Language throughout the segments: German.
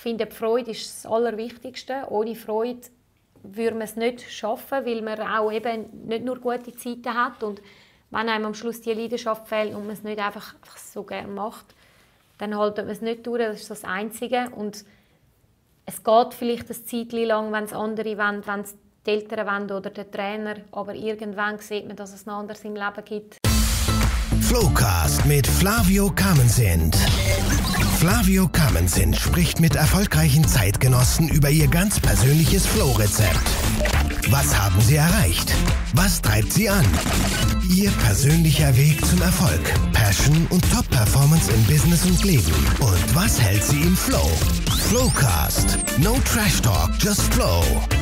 finde, die Freude ist das Allerwichtigste. Ohne Freude würde man es nicht schaffen, weil man auch eben nicht nur gute Zeiten hat. Und wenn einem am Schluss die Leidenschaft fehlt und man es nicht einfach so gerne macht, dann haltet man es nicht durch. Das ist das Einzige. Und es geht vielleicht ein Zeitchen lang, wenn es andere wollen, wenn es die Eltern wollen oder der Trainer. Aber irgendwann sieht man, dass es noch anderes im Leben gibt. Flowcast mit Flavio Kamensint. Flavio Kamensint spricht mit erfolgreichen Zeitgenossen über ihr ganz persönliches Flow-Rezept. Was haben sie erreicht? Was treibt sie an? Ihr persönlicher Weg zum Erfolg, Passion und Top-Performance im Business und Leben. Und was hält sie im Flow? Flowcast. No Trash Talk, just Flow.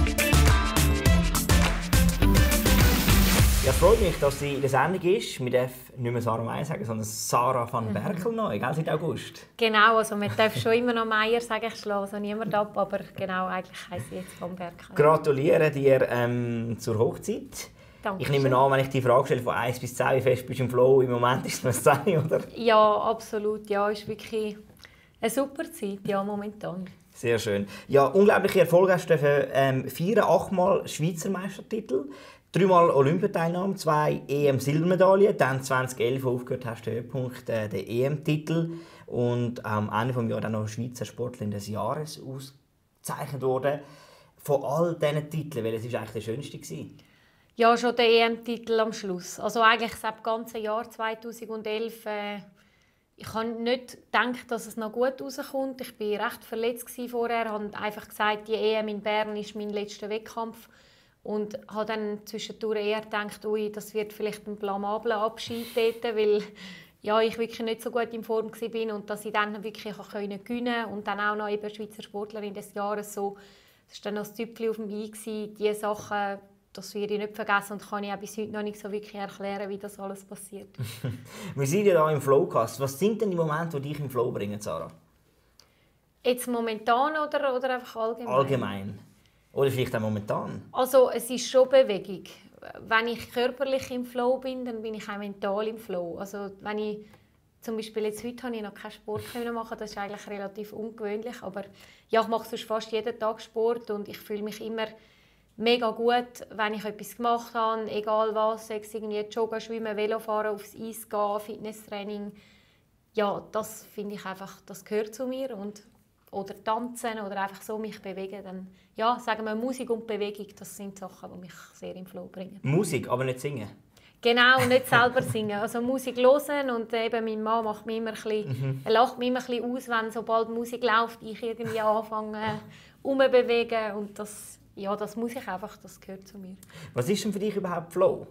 Ja, es freut mich, dass sie in der Sendung ist. Wir dürfen nicht mehr Sarah Meier sagen, sondern Sarah van Berkel neu, gell, seit August. Genau, also man darf schon immer noch Meier sagen, ich schlage so niemand ab, aber genau, eigentlich heisst sie jetzt van Berkel. Gratuliere dir zur Hochzeit. Danke. Ich nehme an, wenn ich die Frage stelle von 1 bis 10, wie fest bist du im Flow? Im Moment ist es noch 10, oder? Ja, absolut. Ja, ist wirklich eine super Zeit, ja, momentan. Sehr schön. Ja, unglaubliche Erfolge hast du feiern. 8-mal Schweizer Meistertitel, 3-mal Olympiateilnahme, 2 EM-Silbermedaillen, dann 2011 aufgehört hast du den Höhepunkt, den EM-Titel und am Ende des Jahres dann noch Schweizer Sportlerin des Jahres ausgezeichnet worden. Von all diesen Titeln, welches war eigentlich der schönste? Ja, schon der EM-Titel am Schluss. Also eigentlich das ganze Jahr 2011. Ich habe nicht gedacht, dass es noch gut rauskommt. Ich war recht verletzt vorher. Ich habe einfach gesagt, die EM in Bern ist mein letzter Wettkampf. Und habe dann zwischendurch eher gedacht, ui, das wird vielleicht ein blamabler Abschied dort, weil ja, ich wirklich nicht so gut in Form war und dass ich dann wirklich gewinnen konnte. Und dann auch noch eben Schweizer Sportlerin des Jahres. So, das war dann noch das Tüpfchen auf dem i. Diese Sachen, das werde ich nicht vergessen und kann ich auch bis heute noch nicht so wirklich erklären, wie das alles passiert. Wir sind ja hier im Flowcast. Was sind denn die Momente, die dich im Flow bringen, Sarah? Jetzt momentan oder einfach allgemein? Allgemein. Oder vielleicht auch momentan? Also es ist schon Bewegung. Wenn ich körperlich im Flow bin, dann bin ich auch mental im Flow. Also wenn ich zum Beispiel jetzt heute habe ich noch keinen Sport machen, das ist eigentlich relativ ungewöhnlich, aber ja, ich mache sonst fast jeden Tag Sport und ich fühle mich immer mega gut, wenn ich etwas gemacht habe, egal was, sei es irgendwie Joggen, Schwimmen, Velofahren, aufs Eis gehen, Fitnesstraining. Ja, das finde ich einfach, das gehört zu mir. Oder tanzen oder einfach so mich bewegen. Dann, ja, sagen wir Musik und Bewegung, das sind Sachen, die mich sehr im Flow bringen. Musik, aber nicht singen? Genau, nicht selber singen. Also Musik hören und eben mein Mann macht mich immer ein bisschen, er lacht mich immer ein bisschen aus, wenn sobald Musik läuft, ich irgendwie anfange umzubewegen und das muss ich einfach, das gehört zu mir. Was ist denn für dich überhaupt Flow?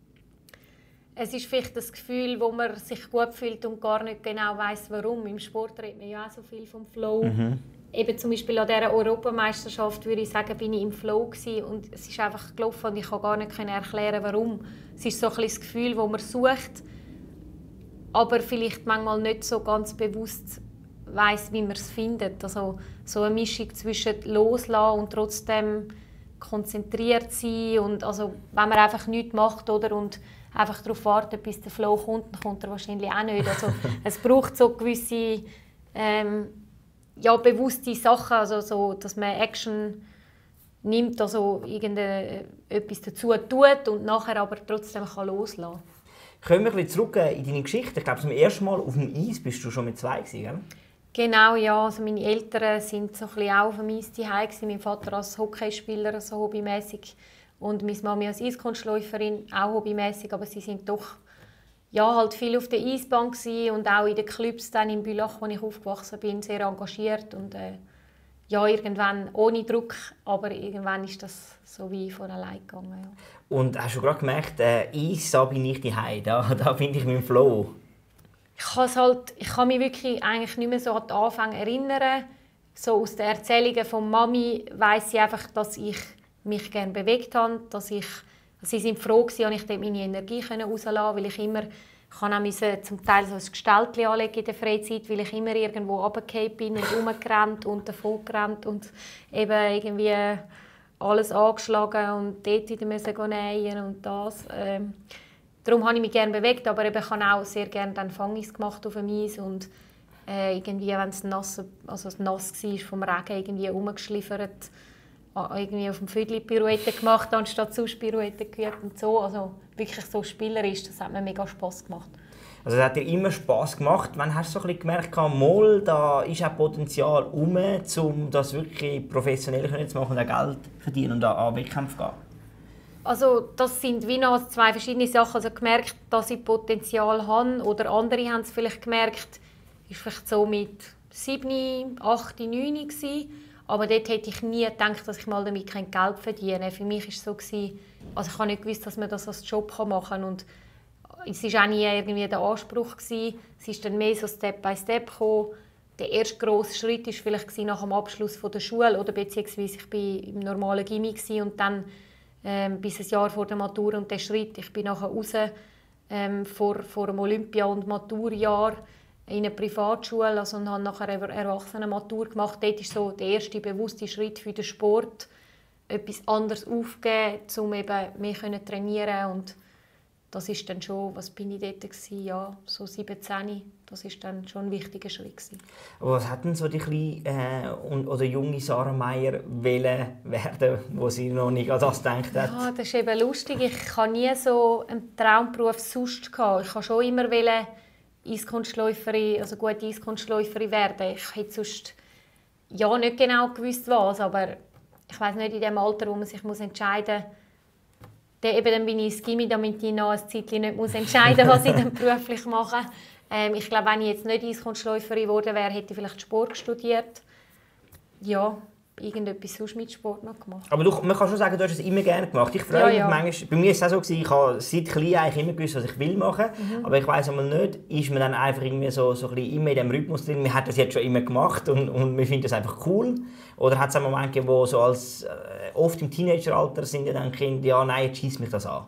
Es ist vielleicht das Gefühl, wo man sich gut fühlt und gar nicht genau weiss, warum. Im Sport redet man ja auch so viel vom Flow. Eben zum Beispiel an dieser Europameisterschaft würde ich sagen, bin ich im Flow gewesen und es ist einfach gelaufen und ich konnte gar nicht erklären, warum. Es ist so ein bisschen das Gefühl, das man sucht, aber vielleicht manchmal nicht so ganz bewusst weiss, wie man es findet. Also so eine Mischung zwischen loslassen und trotzdem konzentriert sein und also wenn man einfach nichts macht und einfach darauf warten, bis der Flow kommt, dann kommt er wahrscheinlich auch nicht. Also, es braucht so gewisse bewusste Sachen, also so, dass man Action nimmt, also etwas dazu tut und nachher aber trotzdem loslassen kann. Kommen wir ein bisschen zurück in deine Geschichte. Ich glaube, zum ersten Mal auf dem Eis bist du schon mit 2 gewesen, gell? Genau, ja. Also meine Eltern waren so ein bisschen auch auf dem Eis zu Hause. Mein Vater als Hockeyspieler, so hobbymäßig. Und meine Mami als Eiskunstläuferin, auch hobbymäßig, aber sie sind doch halt viel auf der Eisbahn und auch in den Clubs dann in Bülach, wo ich aufgewachsen bin, sehr engagiert und irgendwann ohne Druck, aber irgendwann ist das so wie von allein gegangen. Ja. Und hast du gerade gemerkt, Eis, da bin ich daheim, da finde ich meinen Flow? Ich kann mich wirklich eigentlich nicht mehr so an die Anfänge erinnern. So aus den Erzählungen von Mami weiss ich einfach, dass ich mich gerne bewegt habe, sie sind froh gewesen, dass ich dort meine Energie rauslassen konnte, weil ich immer zum Teil so ein Gestellchen anlegen in der Freizeit, weil ich immer irgendwo runtergefallen bin und rumgerannt und davon gerannt und eben irgendwie alles angeschlagen und dort wieder nähen und das. Darum habe ich mich gerne bewegt, aber eben, ich habe auch sehr gerne dann Fangis gemacht auf dem Eis und irgendwie, wenn es nass war vom Regen, irgendwie herumgeschliffert, irgendwie auf dem Viertel Pirouette gemacht, anstatt sonst Pirouette geübt und so. Also wirklich so spielerisch, das hat mir mega Spass gemacht. Also es hat dir immer Spass gemacht. Wann hast du so ein bisschen gemerkt, mal, da ist auch Potenzial um, um das wirklich professionell zu machen und auch Geld verdienen und an Wettkämpfe gehen? Also das sind wie noch zwei verschiedene Sachen. Also gemerkt, dass ich Potenzial habe, oder andere haben es vielleicht gemerkt, ist vielleicht so mit 7, 8, 9 gewesen. Aber dort hätte ich nie gedacht, dass ich mal damit kein Geld verdiene. Für mich war es so, also ich habe nicht gewusst, dass man das als Job machen kann. Und es war auch nie irgendwie der Anspruch gewesen. Es ist dann mehr so Step by Step gekommen. Der erste grosse Schritt war vielleicht nach dem Abschluss der Schule, oder beziehungsweise ich war im normalen Gymnasium und dann bis ein Jahr vor der Matur und der Schritt. Ich bin nachher raus vor dem Olympia- und Maturjahr in einer Privatschule, also, und habe nachher eine Erwachsenenmatur gemacht. Dort ist so der erste bewusste Schritt für den Sport, etwas anderes aufgeben, um eben mehr trainieren. Und das ist dann schon, was bin ich dort gewesen? Ja, so 17. Das ist dann schon ein wichtiger Schritt gewesen. Aber was hat denn so die kleine oder junge Sarah Meier werden, wo sie noch nicht an das gedacht hat? Ja, das ist eben lustig. Ich hatte nie so einen Traumberuf sonst gehabt. Ich wollte schon immer Eiskunstläuferin, also gute Eiskunstläuferin werden. Ich hätte sonst ja nicht genau gewusst, was, aber ich weiss nicht, in dem Alter, wo man sich entscheiden muss, dann bin ich ins Gymnasium, damit ich noch ein Zeitchen nicht entscheiden muss, was ich dann beruflich mache. Ich glaube, wenn ich jetzt nicht Eiskunstläuferin geworden wäre, hätte ich vielleicht Sport studiert. Ja, irgendetwas sonst mit Sport noch gemacht. Aber man kann schon sagen, du hast es immer gerne gemacht. Ich freue mich manchmal, bei mir war es auch so, ich habe seit klein eigentlich immer gewusst, was ich will machen. Aber ich weiss einmal nicht, ist man dann einfach irgendwie so ein bisschen immer in diesem Rhythmus drin, man hat das jetzt schon immer gemacht und wir finden das einfach cool. Oder hat es einen Moment gegeben, wo so oft im Teenageralter sind ja dann Kinder, ja nein, jetzt schiesst mich das an.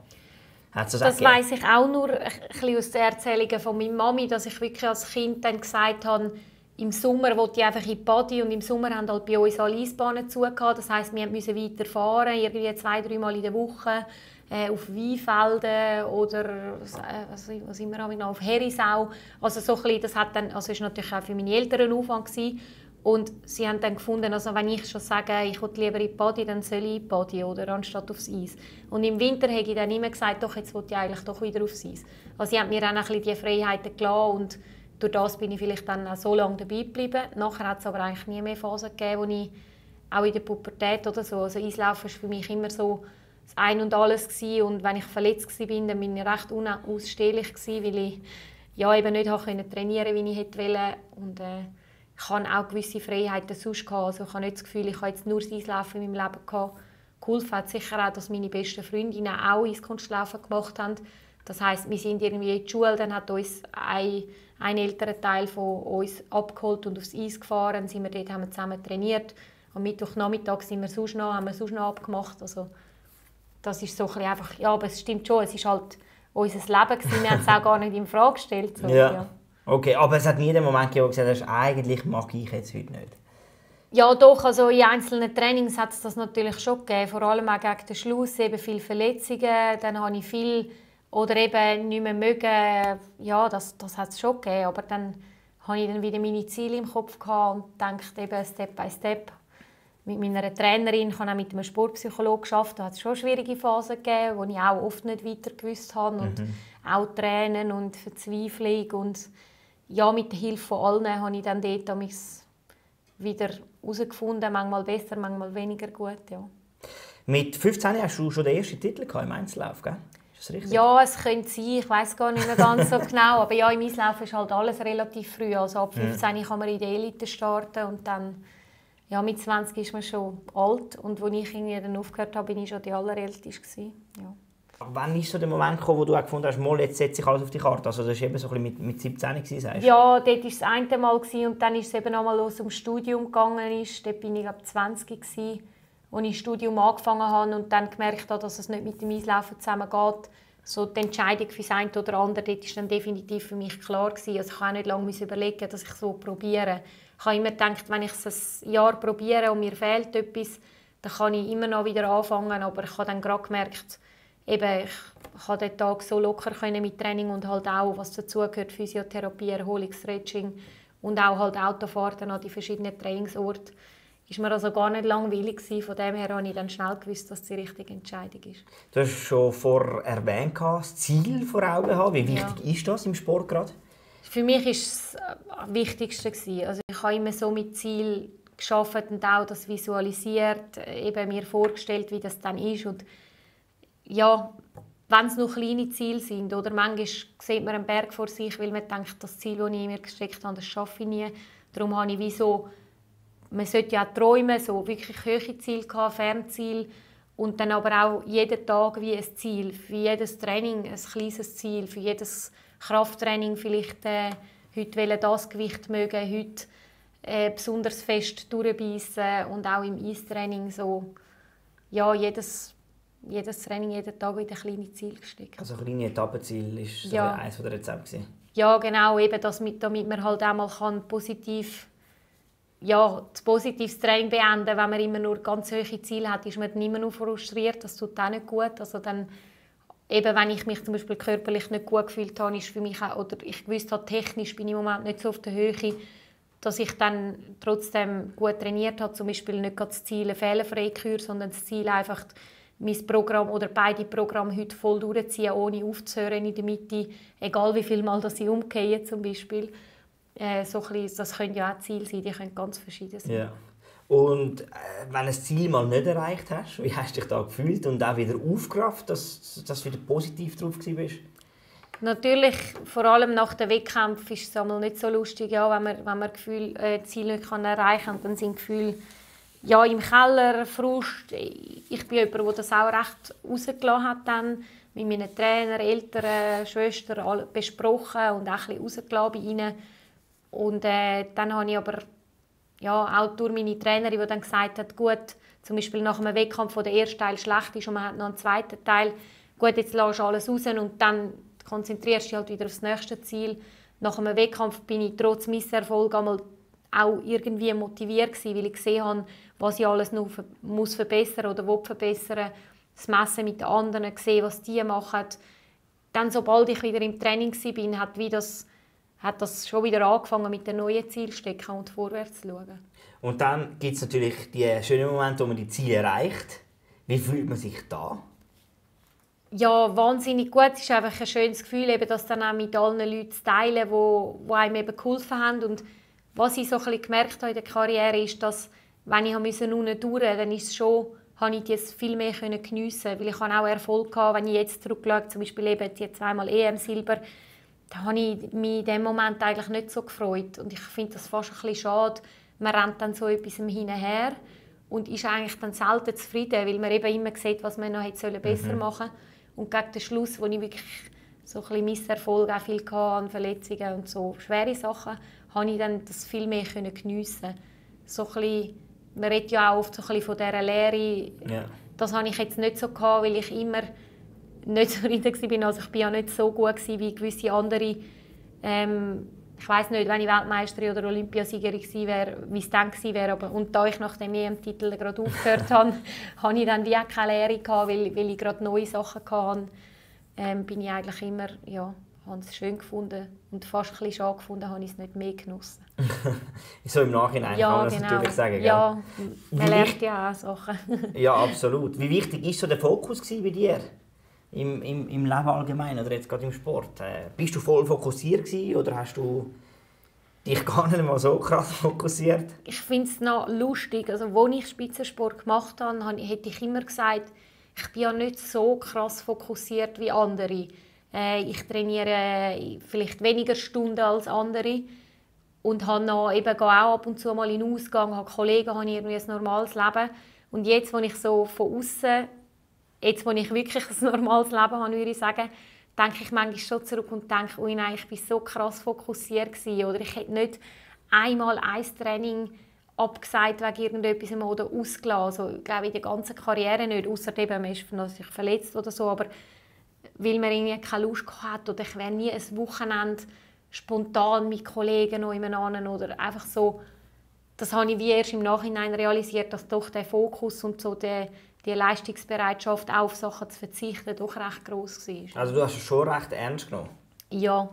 Das weiss ich auch nur ein bisschen aus den Erzählungen von meiner Mami, dass ich wirklich als Kind dann gesagt habe, im Sommer wollte ich einfach in die Body, und im Sommer haben halt bei uns alle Eisbahnen zu. Das heisst, wir mussten weiterfahren, irgendwie 2-3 Mal in der Woche, auf Weinfelden oder was immer noch, auf Herisau. Also so ein bisschen, das hat dann, also ist natürlich auch für meine Eltern ein Aufwand gewesen. Und sie haben dann gefunden, also wenn ich schon sage, ich will lieber in die Body, dann soll ich in die Body, oder anstatt aufs Eis. Und im Winter habe ich dann immer gesagt, doch, jetzt will ich eigentlich doch wieder aufs Eis. Also sie haben mir dann ein bisschen die Freiheiten gelassen und durch das bin ich vielleicht dann auch so lange dabei geblieben. Nachher hat es aber eigentlich nie mehr Phasen gegeben, wo ich auch in der Pubertät oder so, also Eislaufen war für mich immer so das Ein und Alles gewesen. Und wenn ich verletzt war, dann bin ich recht unausstehlich gewesen, weil ich ja eben nicht trainieren konnte, wie ich wollte. Und ich hatte auch gewisse Freiheiten sonst gehabt. Also ich habe nicht das Gefühl, ich habe jetzt nur das Eislaufen in meinem Leben gehabt. Geholfen hat sicher auch, dass meine besten Freundinnen auch Eiskunstlaufen gemacht haben. Das heisst, wir sind irgendwie in die Schule, dann hat uns ein älterer Teil von uns abgeholt und aufs Eis gefahren. Dann sind wir dort, haben wir zusammen trainiert. Am Mittwochnachmittag haben wir sonst noch abgemacht. Also, das ist so ein bisschen einfach, ja, aber es stimmt schon, es war halt unser Leben gewesen. Wir haben es auch gar nicht in Frage gestellt. So, ja. Okay, aber es hat nie den Moment gegeben, wo du gesagt hast, eigentlich mag ich jetzt heute nicht. Ja, doch, also in einzelnen Trainings hat es das natürlich schon gegeben. Vor allem auch gegen den Schluss, eben viele Verletzungen. Dann habe ich viel oder eben nicht mehr mögen. Ja, das hat es schon gegeben. Aber dann hatte ich dann wieder meine Ziele im Kopf und dachte eben Step by Step. Mit meiner Trainerin, ich habe auch mit einem Sportpsychologen gearbeitet, da hat es schon schwierige Phasen gegeben, wo ich auch oft nicht weiter gewusst habe. Und auch Tränen und Verzweiflung. Und ja, mit der Hilfe von allen habe ich dann dort wieder herausgefunden, manchmal besser, manchmal weniger gut. Ja. Mit 15 hast du schon den ersten Titel im Einzellauf, gell? Ist das richtig? Ja, es könnte sein, ich weiss gar nicht mehr ganz so genau. Aber ja, im Eislaufen ist halt alles relativ früh. Also ab 15 kann man in der Elite starten und dann ja, mit 20 ist man schon alt. Und als ich dann aufgehört habe, war ich schon die allerälteste. Ja. Wann ist so der Moment gekommen, wo du auch gefunden hast, mal, jetzt setze ich alles auf die Karte? Also das war eben so ein bisschen mit 17 gewesen, sagst du? Ja, dort war es das eine Mal und dann ist es eben nochmal los ums Studium gegangen. Dort war ich glaube 20 gewesen, als ich das Studium angefangen habe und dann gemerkt habe, dass es nicht mit dem Eislaufen zusammengeht. So die Entscheidung für das eine oder andere, dort war dann definitiv für mich klar gewesen. Also ich habe auch nicht lange überlegen, dass ich es so probiere. Ich habe immer gedacht, wenn ich es ein Jahr probiere und mir fehlt etwas, dann kann ich immer noch wieder anfangen. Aber ich habe dann gerade gemerkt, eben, ich konnte den Tag so locker mit Training und halt auch, was dazugehört, Physiotherapie, Erholung, Stretching. und auch halt Autofahrten an die verschiedenen Trainingsorte, ist mir also gar nicht langweilig gewesen. Von dem her habe ich dann schnell gewusst, dass es die richtige Entscheidung ist. Du hast schon vorher erwähnt, das Ziel vor Augen haben. Wie wichtig ist das im Sport gerade? Für mich war es das Wichtigste gewesen. Also ich habe immer so mit Ziel gearbeitet und auch das visualisiert, eben mir vorgestellt, wie das dann ist. Und ja, wenn es noch kleine Ziele sind, oder manchmal sieht man einen Berg vor sich, weil man denkt, das Ziel, das ich mir gesteckt habe, das schaffe ich nie. Darum habe ich wie so, man sollte ja auch träumen, so wirklich hohe Ziele gehabt, Fernziele, und dann aber auch jeden Tag wie ein Ziel, für jedes Training ein kleines Ziel, für jedes Krafttraining vielleicht heute will das Gewicht mögen, heute besonders fest durchbeissen und auch im Eistraining so, ja, jedes Training, jeden Tag wieder kleine Ziele gesteckt. Also kleine Etappenziele ist so eines der Rezepte gewesen. Ja, genau, eben damit man halt auch mal positiv, ja, das positives Training beenden kann. Wenn man immer nur ganz hohe Ziele hat, ist man dann immer nur frustriert. Das tut auch nicht gut. Also dann, eben, wenn ich mich zum Beispiel körperlich nicht gut gefühlt habe, ist für mich auch, oder ich wusste, technisch bin ich im Moment nicht so auf der Höhe, dass ich dann trotzdem gut trainiert habe. Zum Beispiel nicht das Ziel eine fehlerfreie Kür, sondern das Ziel einfach, mein Programm oder beide Programme heute voll durchziehen, ohne aufzuhören in der Mitte, egal wie viel Mal dass ich umgehe zum Beispiel. So ein bisschen, das können ja auch Ziele sein, die können ganz verschieden sein. Ja. Und wenn du ein Ziel mal nicht erreicht hast, wie hast du dich da gefühlt und auch wieder aufgerafft, dass du wieder positiv drauf warst? Natürlich, vor allem nach dem Wettkampf ist es nicht so lustig, ja, wenn man Ziel nicht erreichen kann. Und dann sind Gefühle ja, im Keller, Frust. Ich bin jemand, der das auch recht rausgelassen hat, dann mit meinen Trainern, Eltern, Schwestern besprochen und auch ein bisschen rausgelassen bei ihnen. Und dann habe ich aber ja, auch durch meine Trainerin, die dann gesagt hat, gut, zum Beispiel nach einem Wettkampf, wo der erste Teil schlecht ist und man hat noch einen zweiten Teil, gut, jetzt lässt du alles raus und dann konzentrierst du dich halt wieder auf das nächste Ziel. Nach einem Wettkampf bin ich trotz Misserfolg einmal auch irgendwie motiviert gewesen, weil ich gesehen habe, was ich alles noch muss verbessern oder will verbessern. Das Messen mit den anderen, sehen, was die machen. Dann, sobald ich wieder im Training war, hat das schon wieder angefangen mit den neuen Zielen stecken und vorwärts zu schauen. Und dann gibt es natürlich die schönen Momente, wo man die Ziele erreicht. Wie fühlt man sich da? Ja, wahnsinnig gut. Es ist einfach ein schönes Gefühl, eben, das dann auch mit allen Leuten zu teilen, die einem eben geholfen haben. Und was ich so ein bisschen gemerkt habe in der Karriere ist, dass, wenn ich unten durch musste, dann ist es schon, habe ich das viel mehr geniessen, weil ich auch Erfolg hatte, wenn ich jetzt zurückschaue, zum Beispiel eben die zweimal EM-Silber, da habe ich mich in dem Moment eigentlich nicht so gefreut. Und ich finde das fast ein bisschen schade. Man rennt dann so etwas hinterher und ist eigentlich dann selten zufrieden, weil man eben immer sieht, was man noch hätte besser machen sollen. Und gegen den Schluss, wo ich wirklich so ein bisschen Misserfolg auch viel hatte, an Verletzungen und so schwere Sachen, habe ich dann das viel mehr geniessen. So ein bisschen, man redet ja auch oft so ein bisschen von dieser Leere. Ja. Das hatte ich jetzt nicht so gehabt, weil ich immer nicht zufrieden war. Also ich war ja nicht so gut wie gewisse andere. Ich weiss nicht, wenn ich Weltmeisterin oder Olympiasiegerin gewesen wäre, wie es dann gewesen wäre. Und da ich nach dem EM-Titel gerade aufgehört habe, hatte ich dann wie auch keine Lehre gehabt, weil ich gerade neue Sachen hatte. Bin ich eigentlich immer, ja, habe es schön gefunden und fast ein bisschen schade gefunden, habe ich es nicht mehr genossen. So im Nachhinein kann man das natürlich sagen, gell? Ja, man lernt ja auch Sachen. Ja, absolut. Wie wichtig war so der Fokus bei dir? Im Leben allgemein oder jetzt gerade im Sport? Bist du voll fokussiert gewesen, oder hast du dich gar nicht mal so krass fokussiert? Ich finde es noch lustig. Also, als ich Spitzensport gemacht habe, hätte ich immer gesagt, ich bin ja nicht so krass fokussiert wie andere. Ich trainiere vielleicht weniger Stunden als andere und habe noch, eben, gehe auch ab und zu mal in den Ausgang, habe Kollegen, habe irgendwie ein normales Leben. Und jetzt, als ich so von außen, jetzt, wo ich wirklich ein normales Leben habe, würde ich sagen, denke ich manchmal schon zurück und denke, oh nein, ich war so krass fokussiert gewesen. Oder ich hätte nicht einmal ein Training abgesagt wegen irgendetwas oder ausgelassen. Also, ich glaube, in der ganzen Karriere nicht, ausser eben, man ist sich verletzt oder so, aber weil man irgendwie keine Lust hatte oder ich wäre nie ein Wochenende spontan mit Kollegen noch nebeneinander oder einfach so. Das habe ich wie erst im Nachhinein realisiert, dass doch der Fokus und so die Leistungsbereitschaft, auf Sachen zu verzichten, doch recht gross war. Also du hast es schon recht ernst genommen? Ja,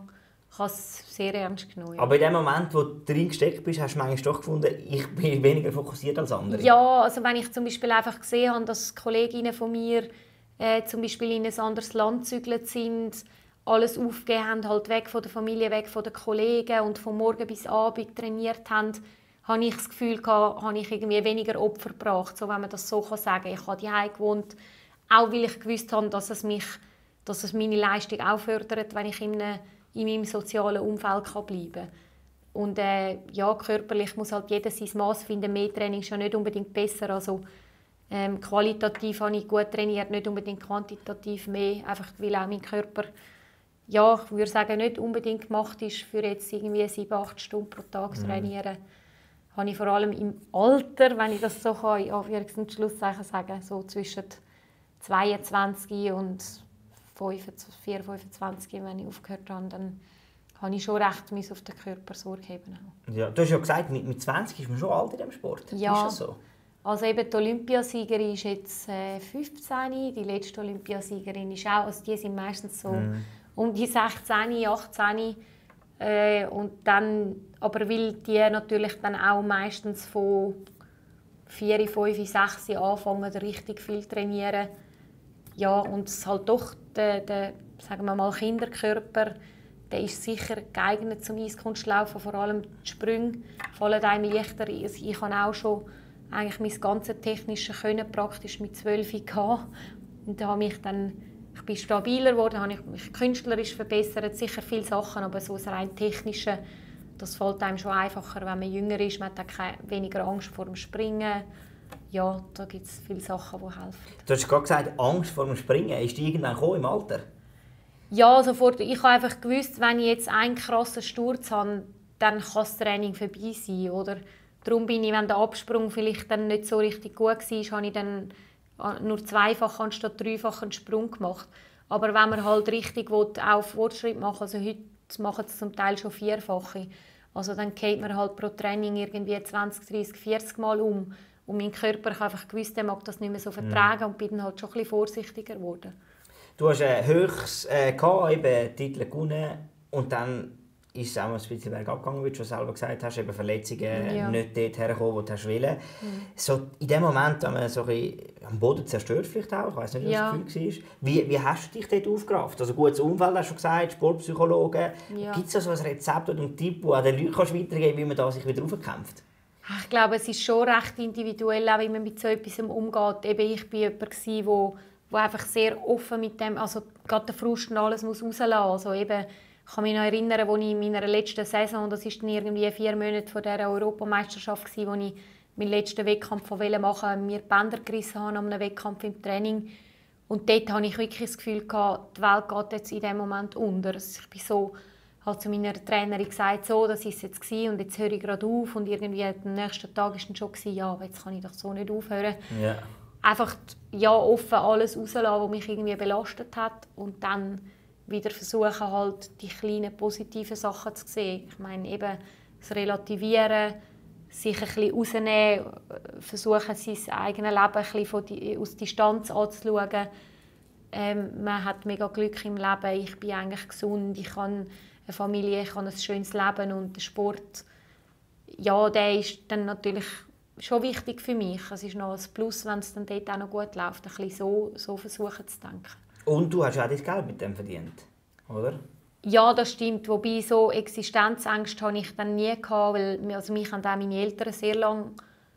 habe es sehr ernst genommen. Ja. Aber in dem Moment, wo du drin gesteckt bist, hast du manchmal doch gefunden, ich bin weniger fokussiert als andere? Ja, also wenn ich zum Beispiel einfach gesehen habe, dass Kolleginnen von mir zum Beispiel in ein anderes Land gezügelt sind, alles aufgegeben haben, halt weg von der Familie, weg von den Kollegen und von morgen bis Abend trainiert haben, habe ich das Gefühl gehabt, habe ich irgendwie weniger Opfer gebracht, so wenn man das so sagen kann. Ich habe daheim gewohnt, auch weil ich gewusst habe, dass es meine Leistung auch fördert, wenn ich in meinem sozialen Umfeld bleiben kann. Und ja, körperlich muss halt jeder sein Maß finden. Mehr Training ist ja nicht unbedingt besser. Also, qualitativ habe ich gut trainiert, nicht unbedingt quantitativ mehr. Einfach weil auch mein Körper, ja, ich würde sagen, nicht unbedingt gemacht ist, für jetzt irgendwie 7-8 Stunden pro Tag zu trainieren. Habe ich vor allem im Alter, wenn ich das so kann, in Anführungs- und Schlusszeichen sagen, so zwischen 22 und 25, wenn ich aufgehört habe, dann habe ich schon recht auf den Körper Sorge haben. Ja, du hast ja gesagt, mit 20 ist man schon alt in diesem Sport. Ja, ist das so? Also eben die Olympiasiegerin ist jetzt 15, die letzte Olympiasiegerin ist auch, also die sind meistens so um die 16, 18. Und dann, aber weil die natürlich dann auch meistens von 4, 5, 6 anfangen, richtig viel trainieren. Ja, und es halt doch der sagen wir mal, Kinderkörper, der ist sicher geeignet zum Eiskunstlaufen, vor allem die Sprünge fallen einem leichter. Ich habe auch schon eigentlich mein ganzes technisches Können praktisch mit 12 gehabt. Und da habe ich bin stabiler geworden, habe ich mich künstlerisch verbessert, sicher viele Sachen, aber so das rein technische, das fällt einem schon einfacher, wenn man jünger ist. Man hat auch weniger Angst vor dem Springen. Ja, da gibt es viele Sachen, die helfen. Du hast gerade gesagt, Angst vor dem Springen. Ist die irgendwann gekommen im Alter? Ja, also ich habe einfach gewusst, wenn ich jetzt einen krassen Sturz habe, dann kann das Training vorbei sein. Oder? Darum bin ich, wenn der Absprung vielleicht dann nicht so richtig gut war, habe ich dann nur 2-fach anstatt 3-fachen Sprung gemacht. Aber wenn man halt richtig auch Fortschritt machen will, also heute machen es zum Teil schon 4-fache, also dann geht man halt pro Training irgendwie 20, 30, 40 Mal um. Und mein Körper hat einfach gewusst, er mag das nicht mehr so vertragen und bin dann halt schon ein bisschen vorsichtiger geworden. Du hast höchst eben Titel gewonnen und dann ist es auch ein bisschen bergab gegangen, wie du schon selber gesagt hast, eben Verletzungen nicht dort hergekommen, wo du willst. So in dem Moment, wenn man so ein bisschen am Boden zerstört vielleicht auch, ich weiss nicht, was das Gefühl war. Wie hast du dich dort aufgerafft? Also gutes Umfeld, hast du schon gesagt, Sportpsychologen. Ja. Gibt es da so ein Rezept oder einen Tipp, den du den Leuten weitergeben kannst, wie man da sich wieder aufkämpft? Ich glaube, es ist schon recht individuell, auch wie man mit so etwas umgeht. Eben, ich war jemand, der einfach sehr offen mit dem, also gerade den Frust und alles muss rauslassen. Also eben, ich kann mich noch erinnern, als ich in meiner letzten Saison, das war dann irgendwie 4 Monate vor dieser Europameisterschaft, als ich meinen letzten Wettkampf machen mir die Bänder gerissen habe an einem Wettkampf im Training. Und dort hatte ich wirklich das Gefühl, die Welt geht jetzt in diesem Moment unter. Also ich bin so, halt zu meiner Trainerin gesagt, so, das war es jetzt gewesen, und jetzt höre ich gerade auf. Und irgendwie am nächsten Tag war es schon, ja, aber jetzt kann ich doch so nicht aufhören. Ja. Einfach offen alles rauslassen, was mich irgendwie belastet hat. Und dann wieder versuchen, halt die kleinen positiven Sachen zu sehen. Ich meine, eben das Relativieren, sich ein bisschen rausnehmen, versuchen, sein eigenes Leben ein bisschen aus Distanz anzuschauen. Man hat mega Glück im Leben, ich bin eigentlich gesund, ich habe eine Familie, ich habe ein schönes Leben und der Sport, ja, der ist dann natürlich schon wichtig für mich. Es ist noch ein Plus, wenn es dann dort auch noch gut läuft, ein bisschen so versuchen zu denken. Und du hast auch dein Geld mit dem verdient, oder? Ja, das stimmt. Wobei so Existenzängste hatte ich dann nie gehabt, weil also mich haben auch meine Eltern sehr lange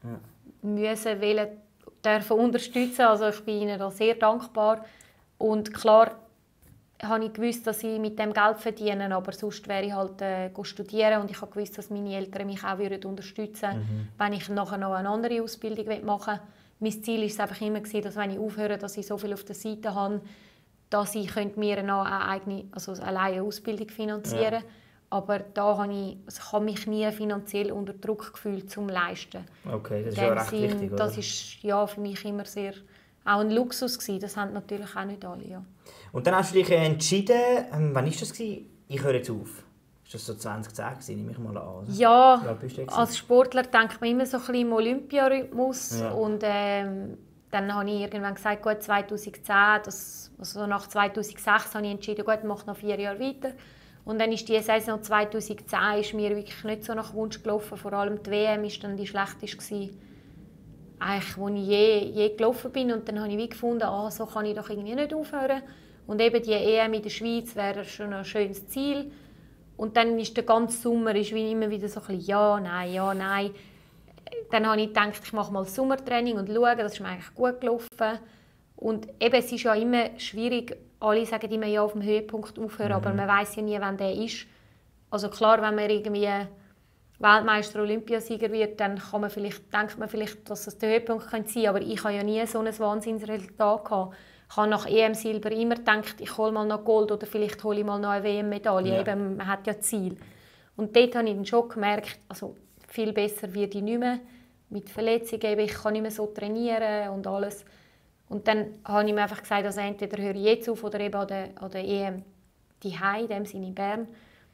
dürfen unterstützen. Also ich bin ihnen da sehr dankbar. Und klar habe ich gewusst, dass ich mit dem Geld verdiene, aber sonst wäre ich halt studieren und ich habe gewusst, dass meine Eltern mich auch unterstützen würden, wenn ich nachher noch eine andere Ausbildung machen möchte. Mein Ziel war es einfach immer, dass wenn ich aufhöre, dass ich so viel auf der Seite habe, dass ich mir noch eine eigene, also alleine eine Ausbildung finanzieren könnte. Aber da habe ich mich nie finanziell unter Druck gefühlt, zum leisten. Okay, das ist ja recht wichtig, oder? Das war für mich immer sehr auch ein Luxus gewesen. Das haben natürlich auch nicht alle. Ja. Und dann hast du dich entschieden, wann war das? Ich höre jetzt auf. Ist das so 2010, nehme ich mal an? Oder? Ja, als Sportler denkt man immer so ein bisschen im Olympiarhythmus. Ja. Und dann habe ich irgendwann gesagt, gut, 2010, also nach 2006 habe ich entschieden, gut, ich mache noch 4 Jahre weiter. Und dann ist die Saison 2010 ist mir wirklich nicht so nach Wunsch gelaufen. Vor allem die WM war dann die schlechteste, eigentlich, wo ich je gelaufen bin. Und dann habe ich wie gefunden, so kann ich doch irgendwie nicht aufhören. Und eben die EM in der Schweiz wäre schon ein schönes Ziel. Und dann ist der ganze Sommer ist wie immer wieder so ein bisschen ja, nein. Dann habe ich gedacht, ich mache mal das Sommertraining und schaue, das ist mir eigentlich gut gelaufen. Und eben, es ist ja immer schwierig, alle sagen immer ja auf dem Höhepunkt aufhören, aber man weiß ja nie, wann der ist. Also klar, wenn man irgendwie Weltmeister, Olympiasieger wird, dann denkt man vielleicht, dass das der Höhepunkt sein könnte. Aber ich habe ja nie so ein Wahnsinnsresultat gehabt. Ich habe nach EM-Silber immer gedacht, ich hole mal noch Gold oder vielleicht hole ich mal noch eine WM-Medaille. Ja. Man hat ja Ziel. Und dort habe ich dann schon gemerkt, also viel besser wird ich nicht mehr. Mit Verletzungen, ich kann nicht mehr so trainieren und alles. Und dann habe ich mir einfach gesagt, also entweder höre ich jetzt auf oder eben an der EM in dem Sinne in Bern.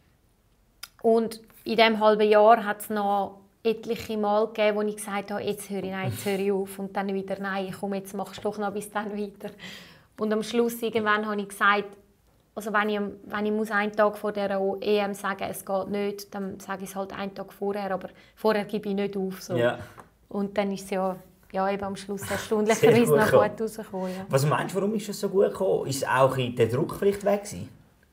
Und in diesem halben Jahr hat es noch etliche Mal gegeben, wo ich gesagt habe, jetzt höre ich auf. Und dann wieder, nein, komm, jetzt machst du doch noch bis dann weiter. Und am Schluss irgendwann habe ich gesagt, also wenn ich muss einen Tag vor der EM sagen, es geht nicht, dann sage ich es halt einen Tag vorher, aber vorher gebe ich nicht auf. So. Ja. Und dann ist es ja eben am Schluss erstaunlicherweise noch gut rausgekommen. Ja. Was meinst du, warum ist es so gut gekommen? Ist auch der Druck vielleicht weg gewesen?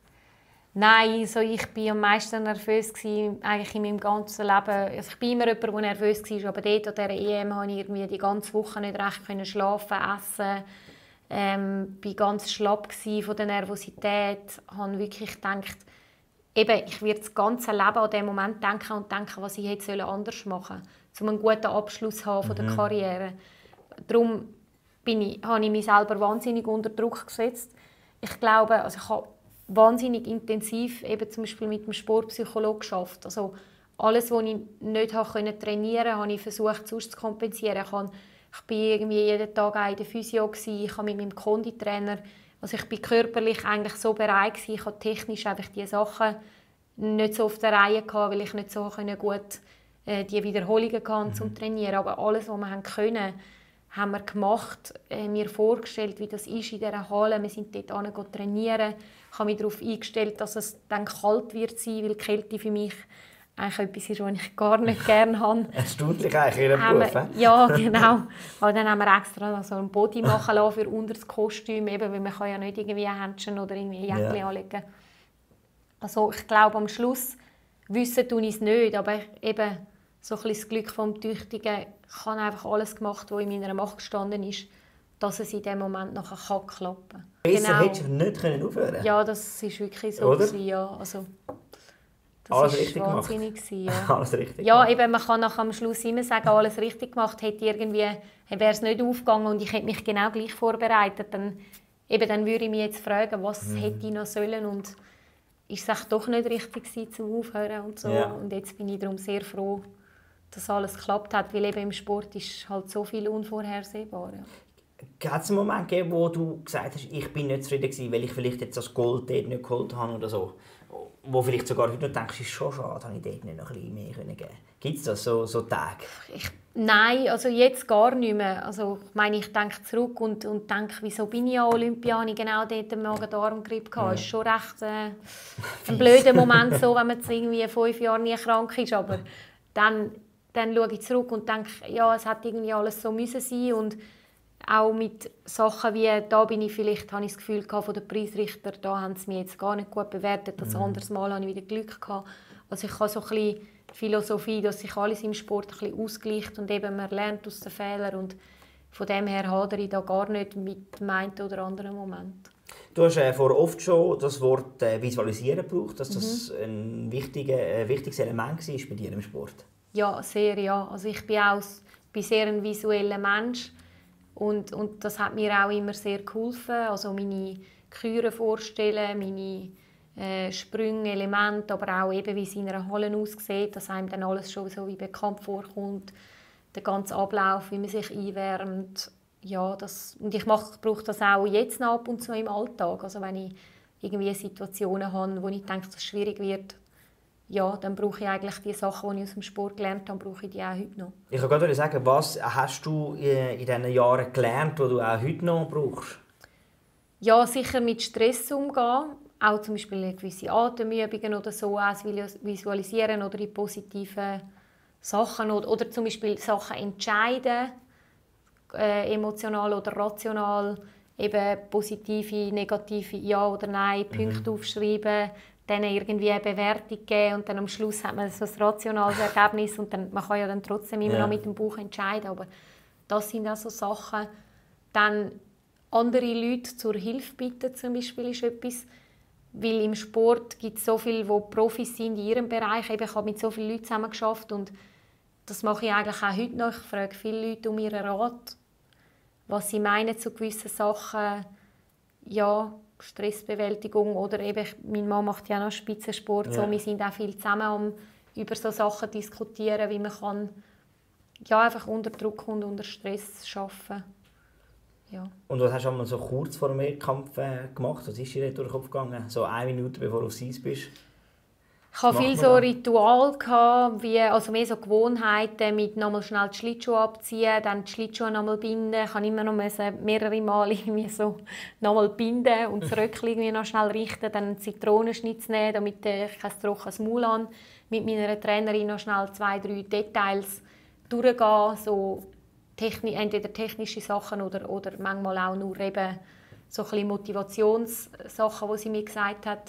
Nein, also ich war am meisten nervös eigentlich in meinem ganzen Leben. Also ich bin immer jemand, der nervös war, aber dort an dieser EM konnte ich irgendwie die ganze Woche nicht recht schlafen, essen. Ich war ganz schlapp von der Nervosität. Ich habe wirklich gedacht, eben, ich werde das ganze Leben an diesen Moment denken, was ich hätte anders machen sollen, um einen guten Abschluss zu haben von der Karriere. Darum habe ich mich selber wahnsinnig unter Druck gesetzt. Ich glaube, also ich habe wahnsinnig intensiv eben zum Beispiel mit dem Sportpsychologen geschafft. Also alles, was ich nicht trainieren konnte, habe ich versucht, sonst zu kompensieren. Ich war irgendwie jeden Tag in der Physio, ich habe mit meinem Konditrainer, also ich war körperlich eigentlich so bereit gewesen, ich hatte technisch einfach die Sachen nicht so auf der Reihe gehabt, weil ich nicht so gut die Wiederholungen kann zum Trainieren. Aber alles, was wir können, haben wir gemacht, mir vorgestellt, wie das ist in dieser Halle. Wir sind dort trainieren. Ich habe mich darauf eingestellt, dass es dann kalt wird sein, weil die Kälte für mich eigentlich etwas ist, was ich gar nicht gerne habe. Erstaunlich eigentlich in Ihrem Beruf, ja, genau. Aber dann haben wir extra so einen Body machen lassen für unter das Kostüm, eben, weil man kann ja nicht irgendwie Händchen oder irgendwie Jäckchen anlegen. Also ich glaube, am Schluss wissen tue ich es nicht, aber eben so ein bisschen das Glück vom Tüchtigen, ich habe einfach alles gemacht, was in meiner Macht gestanden ist, dass es in dem Moment nachher klappen kann. Besser hättest du nicht aufhören können? Ja, das war wirklich so. Ja. Also, das alles richtig gemacht? Ja. Alles richtig gemacht. Eben, man kann am Schluss immer sagen, alles richtig gemacht. Wäre es nicht aufgegangen und ich hätte mich genau gleich vorbereitet, dann würde ich mich jetzt fragen, was hätte ich noch sollen und ist es doch nicht richtig gewesen, zum Aufhören und so. Ja. Und jetzt bin ich darum sehr froh, dass alles geklappt hat, weil eben im Sport ist halt so viel unvorhersehbar. Ja. Hat es einen Moment gegeben, wo du gesagt hast, ich bin nicht zufrieden gewesen, weil ich vielleicht jetzt das Gold dort nicht geholt habe oder so? Wo vielleicht sogar heute noch denkst, ist schon schade, habe ich dort nicht noch ein bisschen mehr geben können. Gibt es das so Tage? Nein, also jetzt gar nicht mehr. Also, ich denke zurück und denke, wieso bin ich an Olympia, habe ich genau dort einen Magen-Darm-Grippe gehabt. Das ist schon recht ein blöder Moment, so, wenn man jetzt irgendwie 5 Jahre nie krank ist. Aber dann schaue ich zurück und denke, ja, es hat irgendwie alles so müssen sein. Und auch mit Sachen wie, da bin ich vielleicht, habe ich das Gefühl gehabt, von den Preisrichter, da haben sie mich jetzt gar nicht gut bewertet. Das anderes Mal hatte ich wieder Glück gehabt. Also ich habe so ein bisschen Philosophie, dass sich alles im Sport ein bisschen ausgleicht und eben man lernt aus den Fehlern. Und von dem her hadere ich da gar nicht mit dem einen oder anderen Moment. Du hast vor oft schon das Wort Visualisieren gebraucht, dass das ein wichtiges Element war bei dir im Sport. Ja, sehr, ja. Also ich bin sehr ein visueller Mensch und das hat mir auch immer sehr geholfen. Also meine Küre vorstellen, meine Sprünge, Elemente, aber auch eben, wie es in einer Halle aussieht, dass einem dann alles schon so wie bekannt vorkommt, der ganze Ablauf, wie man sich einwärmt. Ja, und ich brauche das auch jetzt noch ab und zu im Alltag. Also wenn ich irgendwie Situationen habe, wo ich denke, dass es schwierig wird, ja, dann brauche ich eigentlich die Sachen, die ich aus dem Sport gelernt habe, brauche ich die auch heute noch. Ich kann gerade sagen, was hast du in diesen Jahren gelernt, die du auch heute noch brauchst? Ja, sicher mit Stress umgehen. auch zum Beispiel gewisse Atemübungen oder so visualisieren oder die positiven Sachen oder zum Beispiel Sachen entscheiden, emotional oder rational, eben positive, negative Ja oder Nein, Punkte aufschreiben, dann irgendwie eine Bewertung geben und dann am Schluss hat man so ein rationales Ergebnis und dann, man kann ja dann trotzdem immer noch mit dem Bauch entscheiden, aber das sind auch so Sachen. Dann andere Leute zur Hilfe bitten zum Beispiel ist etwas, weil im Sport gibt es so viele, die Profis sind in ihrem Bereich. Ich habe mit so vielen Leuten zusammengearbeitet und das mache ich eigentlich auch heute noch. Ich frage viele Leute um ihren Rat, was sie meinen zu gewissen Sachen, ja, Stressbewältigung oder eben, mein Mann macht ja noch Spitzensport, so, wir sind auch viel zusammen, um über so Sachen zu diskutieren, wie man kann, ja, einfach unter Druck und unter Stress arbeiten. Ja. Und was hast du einmal so kurz vor dem Wettkampf gemacht? Was ist dir durch den Kopf gegangen? So 1 Minute bevor du aufs Eis bist? Ich hatte viel so Ritual, wie, also mehr so Gewohnheiten, mit nochmal schnell die Schlittschuhe abziehen, dann die Schlittschuhe nochmal binden. Ich kann immer noch mehrere Mal irgendwie so nochmal binden und das Röckchen irgendwie noch schnell richten, dann einen Zitronenschnitz nehmen, damit ich kein trockenes Maul habe. Mit meiner Trainerin noch schnell 2, 3 Details durchgehen, so entweder technische Sachen oder manchmal auch nur eben so ein bisschen Motivationssachen, die sie mir gesagt hat.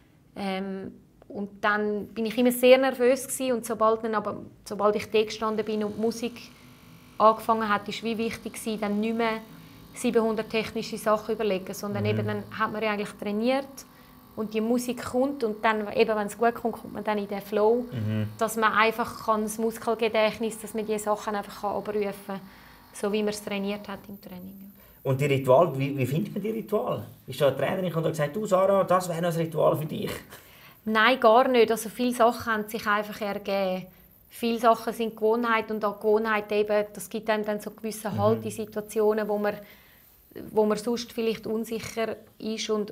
Und dann bin ich immer sehr nervös gewesen. Und sobald ich da gestanden bin und die Musik angefangen hat, war es wie wichtig gewesen, dann nicht mehr 700 technische Sachen überlegen, sondern eben dann hat man eigentlich trainiert und die Musik kommt und dann, eben, wenn es gut kommt, kommt man dann in den Flow, dass man einfach das Muskelgedächtnis, dass man diese Sachen einfach abrufen kann, so wie man es trainiert hat im Training. Und die Ritual, wie findet man die Ritual? Ist da eine Trainerin und hat gesagt, du Sarah, das wäre noch ein Ritual für dich? Nein, gar nicht. Also viele Sachen haben sich einfach ergeben. Viele Sachen sind Gewohnheit und auch Gewohnheit eben, das gibt einem dann so gewisse Haltesituationen, wo man sonst vielleicht unsicher ist und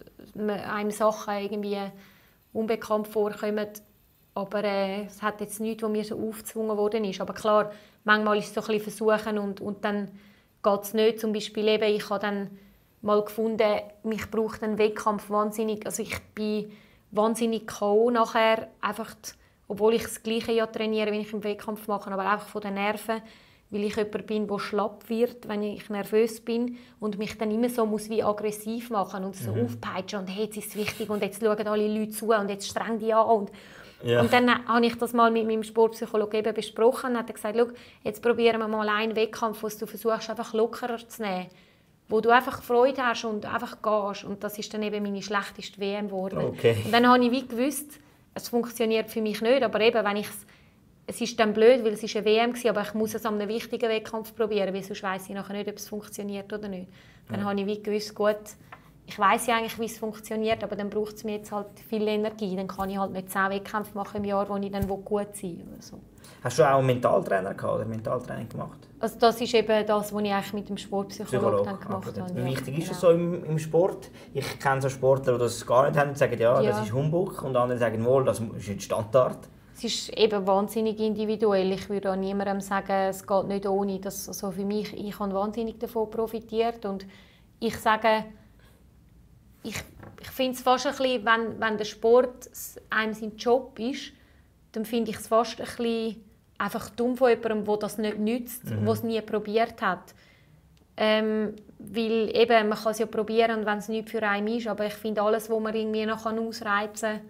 einem Sachen irgendwie unbekannt vorkommen. Aber es hat jetzt nichts, was mir so aufgezwungen worden ist. Aber klar, manchmal ist es so ein bisschen versuchen und dann geht es nicht. Zum Beispiel eben, ich habe dann mal gefunden, mich braucht ein Wettkampf wahnsinnig. Also ich bin wahnsinnig K.O. nachher, einfach, obwohl ich das Gleiche ja trainiere, wie ich im Wettkampf mache, aber einfach von den Nerven, weil ich jemand bin, der schlapp wird, wenn ich nervös bin und mich dann immer so muss wie aggressiv machen und so aufpeitschen und hey, jetzt ist es wichtig und jetzt schauen alle Leute zu und jetzt streng dich an. Und dann habe ich das mal mit meinem Sportpsychologen besprochen und hat gesagt, schau, jetzt probieren wir mal einen Wettkampf, wo du versuchst, einfach lockerer zu nehmen, wo du einfach Freude hast und einfach gehst. Und das ist dann eben meine schlechteste WM geworden. Okay. Und dann habe ich wie gewusst, es funktioniert für mich nicht, aber eben, wenn es ist dann blöd, weil es ist eine WM war, aber ich muss es an einem wichtigen Wettkampf probieren, weil sonst weiss ich nachher nicht, ob es funktioniert oder nicht. Dann habe ich wie gewusst, gut, ich weiss ja eigentlich, wie es funktioniert, aber dann braucht es mir jetzt halt viel Energie. Dann kann ich halt nicht 10 Wettkämpfe machen im Jahr, wo ich dann gut sein will. Oder so. Hast du auch einen Mentaltrainer gehabt oder Mentaltraining gemacht? Also das ist eben das, was ich eigentlich mit dem Sportpsychologen dann gemacht habe. Wie wichtig ist das so im Sport? Ich kenne so Sportler, die das gar nicht haben und sagen, ja, das ist Humbug. Und andere sagen, wohl, das ist ein Standard. Es ist eben wahnsinnig individuell. Ich würde auch niemandem sagen, es geht nicht ohne. Das, also für mich, ich habe wahnsinnig davon profitiert. Und ich sage, ich finde es fast ein bisschen, wenn der Sport einem sein Job ist, dann finde ich es fast ein bisschen einfach dumm von jemandem, der das nicht nützt, der es nie probiert hat. Weil eben, man kann es ja probieren, und wenn es nicht für einen ist, aber ich finde, alles, was man irgendwie noch ausreizen kann,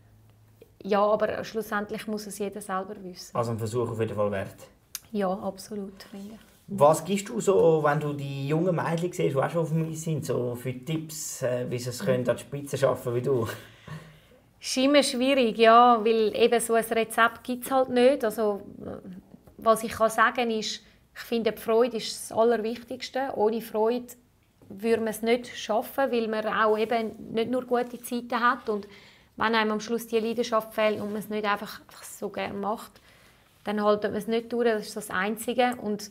ja, aber schlussendlich muss es jeder selber wissen. Also ein Versuch auf jeden Fall wert? Ja, absolut, finde ich. Was gibst du so, wenn du die jungen Mädchen siehst, die auch schon auf dem Eis sind, so für Tipps, wie sie es können, an die Spitze schaffen wie du? Es ist immer schwierig, ja, weil eben so ein Rezept gibt es halt nicht. Also, was ich sagen kann, ist, ich finde, die Freude ist das Allerwichtigste. Ohne Freude würde man es nicht schaffen, weil man auch eben nicht nur gute Zeiten hat. Und wenn einem am Schluss die Leidenschaft fehlt und man es nicht einfach so gerne macht, dann haltet man es nicht durch. Das ist das Einzige. Und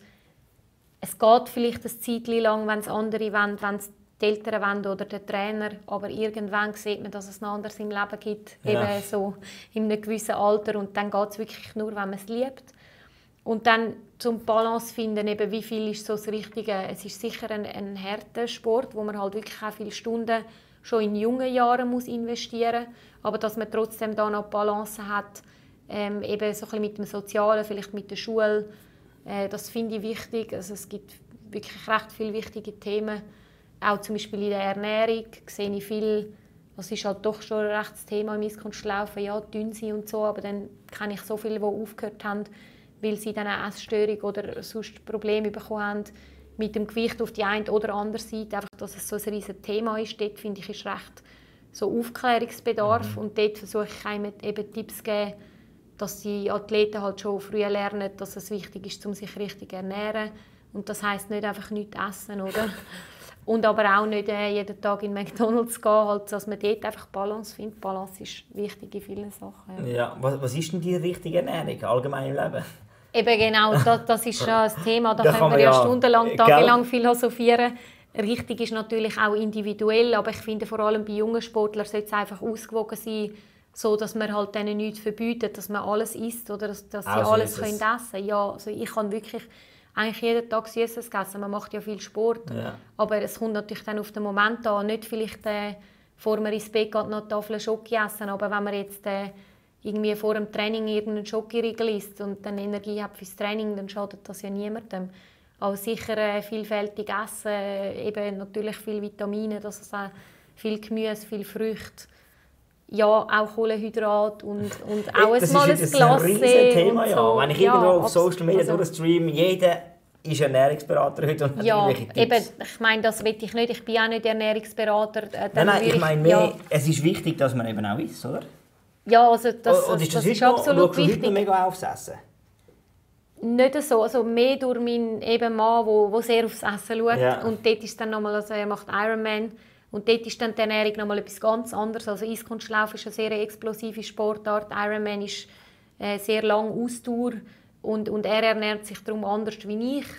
es geht vielleicht eine Zeit lang, wenn es andere wollen, wenn es die Eltern wollen oder der Trainer, aber irgendwann sieht man, dass es noch anderes im Leben gibt, eben so in einem gewissen Alter, und dann geht es wirklich nur, wenn man es liebt. Und dann zum Balance finden, eben, wie viel ist so das Richtige. Es ist sicher ein harter Sport, wo man halt wirklich auch viele Stunden schon in jungen Jahren muss investieren muss, aber dass man trotzdem da noch Balance hat, eben so ein bisschen mit dem Sozialen, vielleicht mit der Schule. Das finde ich wichtig. Also es gibt wirklich recht viele wichtige Themen. Auch zum Beispiel in der Ernährung sehe ich viel, das ist halt doch schon ein rechtes Thema im Eiskunstlaufen, ja, dünn sein und so, aber dann kenne ich so viele, die aufgehört haben, weil sie dann eine Essstörung oder sonst Probleme bekommen haben mit dem Gewicht auf die eine oder andere Seite. Einfach, dass es so ein riesiges Thema ist, dort finde ich, ist recht so Aufklärungsbedarf. Und dort versuche ich einem eben Tipps zu geben, dass die Athleten halt schon früh lernen, dass es wichtig ist, um sich richtig zu ernähren. Und das heisst nicht einfach nichts essen, oder? Und aber auch nicht jeden Tag in McDonald's gehen, halt, dass man dort einfach Balance findet. Balance ist wichtig in vielen Sachen. Ja. Was ist denn die richtige Ernährung allgemein im Leben? Eben genau, das ist ja ein Thema, da können wir ja stundenlang, tagelang philosophieren. Richtig ist natürlich auch individuell, aber ich finde vor allem bei jungen Sportlern sollte es einfach ausgewogen sein, so dass man halt denen nichts verbietet, dass man alles isst oder dass sie alles essen können. Ja, also ich kann wirklich eigentlich jeden Tag Süßes essen. Man macht ja viel Sport, aber es kommt natürlich dann auf den Moment an. Nicht vielleicht bevor man ins Bett geht, noch eine Tafel Schoki essen, aber wenn man jetzt irgendwie vor dem Training irgendeinen Schokoriegel isst und dann Energie hat fürs Training, dann schadet das ja niemandem. Aber sicher vielfältig essen, eben natürlich viel Vitamine, dass es auch viel Gemüse, viel Früchte, ja, auch Kohlenhydrat und auch das mal ein Glas. Das ist ein riesiges Thema, ja. So. Wenn ich irgendwo auf Social Media durchstreame, jeder ist Ernährungsberater heute und hat irgendwelche Tipps. Eben, ich meine, das will ich nicht. Ich bin auch nicht Ernährungsberater. Nein, ich meine mehr, es ist wichtig, dass man eben auch isst, oder? Ja, also das ist absolut wichtig. Schaust du mega aufs Essen? Nicht so, also mehr durch meinen Mann, der sehr aufs Essen schaut. Ja. Und dort ist dann nochmal, also er macht Ironman. Und dort ist dann die Ernährung nochmal etwas ganz anderes. Also Eiskunstlaufen ist eine sehr explosive Sportart. Ironman ist sehr lang Ausdauer. Und er ernährt sich darum anders wie ich.